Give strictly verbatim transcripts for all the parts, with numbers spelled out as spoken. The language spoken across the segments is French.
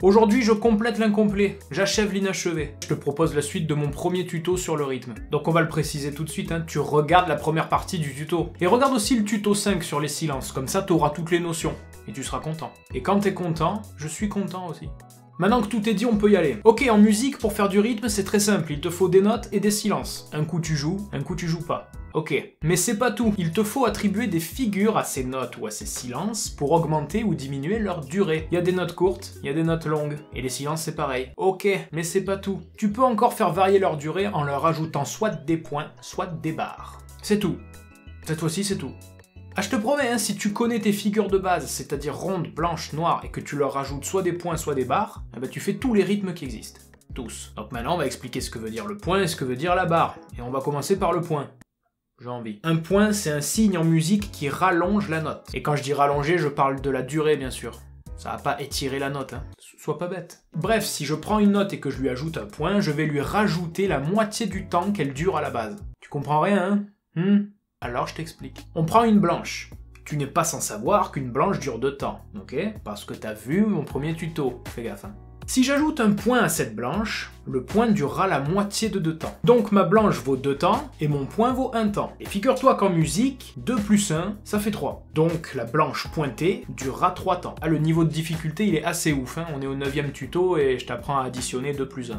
Aujourd'hui, je complète l'incomplet, j'achève l'inachevé. Je te propose la suite de mon premier tuto sur le rythme. Donc on va le préciser tout de suite, hein, tu regardes la première partie du tuto. Et regarde aussi le tuto cinq sur les silences, comme ça tu auras toutes les notions. Et tu seras content. Et quand t'es content, je suis content aussi. Maintenant que tout est dit, on peut y aller. Ok, en musique, pour faire du rythme, c'est très simple, il te faut des notes et des silences. Un coup tu joues, un coup tu joues pas. Ok, mais c'est pas tout. Il te faut attribuer des figures à ces notes ou à ces silences pour augmenter ou diminuer leur durée. Il y a des notes courtes, il y a des notes longues, et les silences c'est pareil. Ok, mais c'est pas tout. Tu peux encore faire varier leur durée en leur ajoutant soit des points, soit des barres. C'est tout. Cette fois-ci, c'est tout. Ah, je te promets, hein, si tu connais tes figures de base, c'est-à-dire rondes, blanches, noires, et que tu leur rajoutes soit des points, soit des barres, eh ben, tu fais tous les rythmes qui existent. Tous. Donc maintenant, on va expliquer ce que veut dire le point et ce que veut dire la barre. Et on va commencer par le point. J'ai envie. Un point, c'est un signe en musique qui rallonge la note. Et quand je dis rallonger, je parle de la durée, bien sûr. Ça va pas étirer la note, hein. Sois pas bête. Bref, si je prends une note et que je lui ajoute un point, je vais lui rajouter la moitié du temps qu'elle dure à la base. Tu comprends rien, hein hmm Alors je t'explique. On prend une blanche. Tu n'es pas sans savoir qu'une blanche dure deux temps, ok? Parce que t'as vu mon premier tuto. Fais gaffe, hein. Si j'ajoute un point à cette blanche, le point durera la moitié de deux temps. Donc ma blanche vaut deux temps et mon point vaut un temps. Et figure-toi qu'en musique, deux plus un, ça fait trois. Donc la blanche pointée durera trois temps. Ah, le niveau de difficulté, il est assez ouf, hein. On est au neuvième tuto et je t'apprends à additionner deux plus un.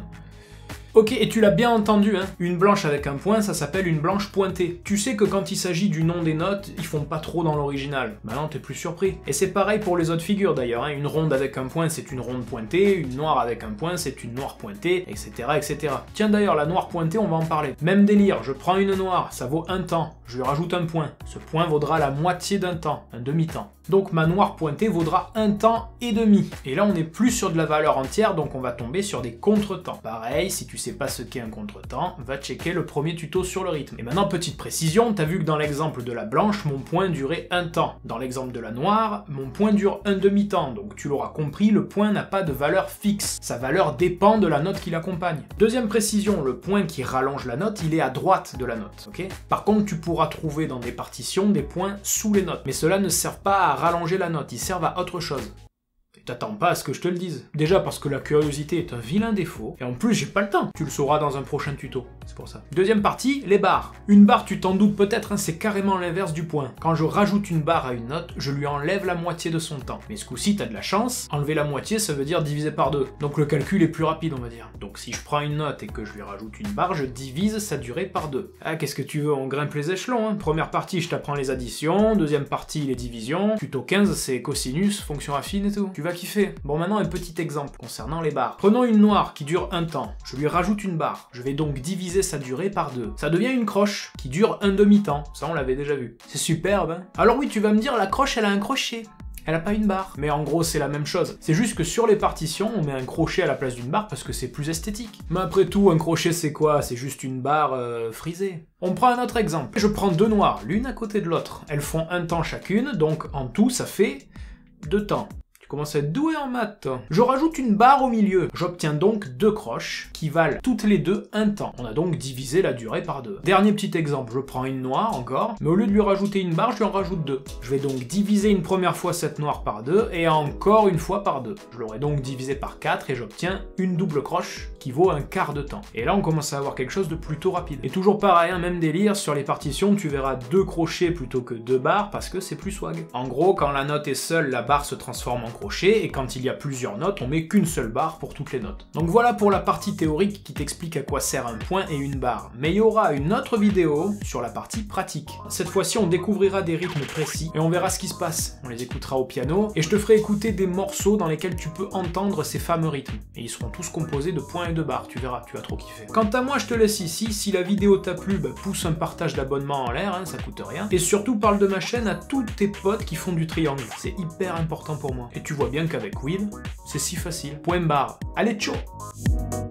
Ok, et tu l'as bien entendu, hein, une blanche avec un point, ça s'appelle une blanche pointée. Tu sais que quand il s'agit du nom des notes, ils font pas trop dans l'original. Maintenant, t'es plus surpris. Et c'est pareil pour les autres figures d'ailleurs, hein. Une ronde avec un point, c'est une ronde pointée, une noire avec un point, c'est une noire pointée, et cetera, et cetera. Tiens d'ailleurs, la noire pointée, on va en parler. Même délire, je prends une noire, ça vaut un temps, je lui rajoute un point. Ce point vaudra la moitié d'un temps, un demi-temps. Donc ma noire pointée vaudra un temps et demi. Et là on n'est plus sur de la valeur entière, donc on va tomber sur des contretemps. Pareil, si tu sais pas ce qu'est un contretemps, va checker le premier tuto sur le rythme. Et maintenant petite précision, t'as vu que dans l'exemple de la blanche, mon point durait un temps. Dans l'exemple de la noire, mon point dure un demi-temps, donc tu l'auras compris, le point n'a pas de valeur fixe. Sa valeur dépend de la note qui l'accompagne. Deuxième précision, le point qui rallonge la note, il est à droite de la note, ok? Par contre, tu pourras trouver dans des partitions des points sous les notes, mais cela ne sert pas à rallonger la note, ils servent à autre chose. Et t'attends pas à ce que je te le dise. Déjà parce que la curiosité est un vilain défaut, et en plus j'ai pas le temps. Tu le sauras dans un prochain tuto, c'est pour ça. Deuxième partie, les barres. Une barre, tu t'en doutes peut-être, hein, c'est carrément l'inverse du point. Quand je rajoute une barre à une note, je lui enlève la moitié de son temps. Mais ce coup-ci, t'as de la chance, enlever la moitié, ça veut dire diviser par deux. Donc le calcul est plus rapide, on va dire. Donc si je prends une note et que je lui rajoute une barre, je divise sa durée par deux. Ah, qu'est-ce que tu veux, on grimpe les échelons, hein. Première partie, je t'apprends les additions, deuxième partie, les divisions, tuto quinze, c'est cosinus, fonction affine et tout. Tu vas kiffer. Bon, maintenant un petit exemple concernant les barres. Prenons une noire qui dure un temps, je lui rajoute une barre, je vais donc diviser sa durée par deux. Ça devient une croche qui dure un demi-temps, ça on l'avait déjà vu. C'est superbe, hein. Alors oui, tu vas me dire, la croche elle a un crochet. Elle a pas une barre. Mais en gros, c'est la même chose. C'est juste que sur les partitions, on met un crochet à la place d'une barre parce que c'est plus esthétique. Mais après tout, un crochet, c'est quoi? C'est juste une barre euh, frisée. On prend un autre exemple. Je prends deux noires, l'une à côté de l'autre. Elles font un temps chacune, donc en tout, ça fait deux temps. Tu commences à être doué en maths, toi. Je rajoute une barre au milieu. J'obtiens donc deux croches qui valent toutes les deux un temps. On a donc divisé la durée par deux. Dernier petit exemple, je prends une noire encore, mais au lieu de lui rajouter une barre, je lui en rajoute deux. Je vais donc diviser une première fois cette noire par deux et encore une fois par deux. Je l'aurai donc divisé par quatre et j'obtiens une double croche qui vaut un quart de temps. Et là, on commence à avoir quelque chose de plutôt rapide. Et toujours pareil, hein, même délire, sur les partitions, tu verras deux crochets plutôt que deux barres parce que c'est plus swag. En gros, quand la note est seule, la barre se transforme en crochet, et quand il y a plusieurs notes, on met qu'une seule barre pour toutes les notes. Donc voilà pour la partie théorique qui t'explique à quoi sert un point et une barre. Mais il y aura une autre vidéo sur la partie pratique. Cette fois-ci, on découvrira des rythmes précis, et on verra ce qui se passe. On les écoutera au piano, et je te ferai écouter des morceaux dans lesquels tu peux entendre ces fameux rythmes. Et ils seront tous composés de points et de barres, tu verras, tu vas trop kiffer. Quant à moi, je te laisse ici. Si la vidéo t'a plu, bah, pousse un partage d'abonnement en l'air, hein, ça coûte rien. Et surtout, parle de ma chaîne à tous tes potes qui font du triangle. C'est hyper important pour moi. Et tu vois bien qu'avec Will, c'est si facile. Point barre. Allez, ciao!